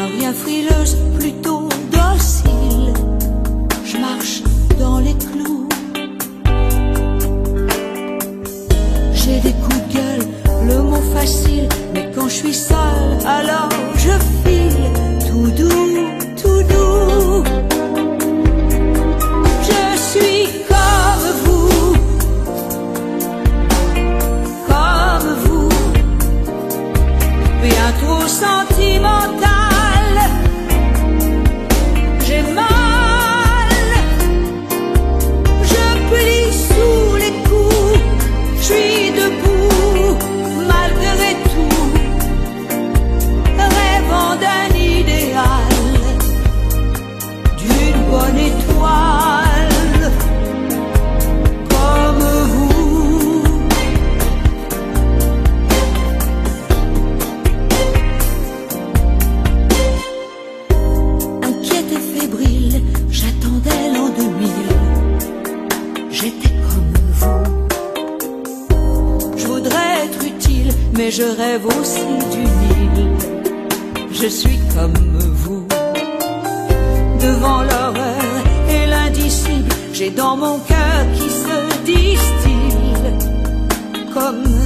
rien frileuse, plutôt docile. Je marche dans les clous. J'ai des coups de gueule, le mot facile, mais quand je suis seule, alors je file tout doux, tout doux. Je suis comme vous, bien trop sentimentale. J'ai mal, je plie sous les coups, je suis debout malgré tout, rêvant d'un idéal, d'une bonne étoile comme vous. Inquiète et fébrile, j'attendais l'an 2000. J'étais comme vous. Je voudrais être utile, mais je rêve aussi d'une île. Je suis comme vous. Devant l'horreur et l'indicible, j'ai dans mon cœur qui se distille comme